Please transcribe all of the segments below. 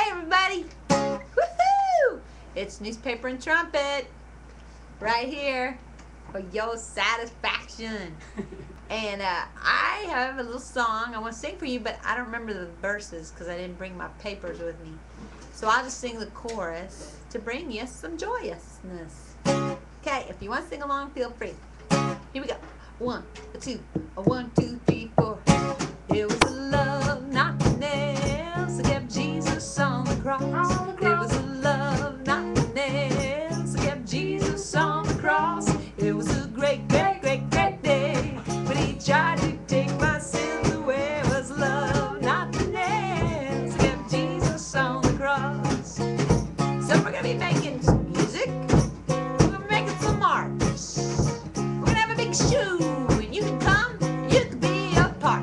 Hey everybody! Woohoo! It's Newspaper and Trumpet right here for your satisfaction. And I have a little song I want to sing for you, but I don't remember the verses because I didn't bring my papers with me. So I'll just sing the chorus to bring you some joyousness. Okay, if you want to sing along, feel free. Here we go. 1, 2, 1, 2, 3, 4. It was a love, not the nails, that kept Jesus on the cross. It was a love, not the nails, that kept Jesus on the cross. It was a great, great, great, great day when he tried to take my sins away. It was love, not the nails, that kept Jesus on the cross. So we're going to be making some music. We're going to be making some marks. We're going to have a big show, and you can come, you can be a part.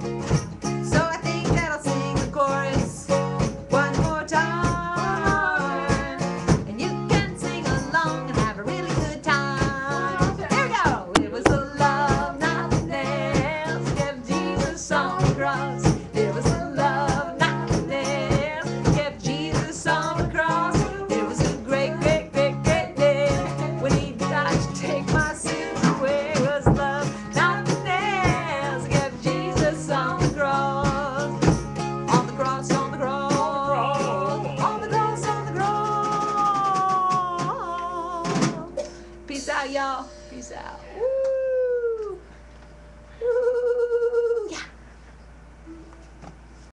It was a love, not the nails, kept Jesus on the cross. It was a great, great, great, great day when he died to take my sins away. It was love, not the nails, kept Jesus on the cross. On the cross, on the cross, on the cross, on the cross. Peace out, y'all. Peace out.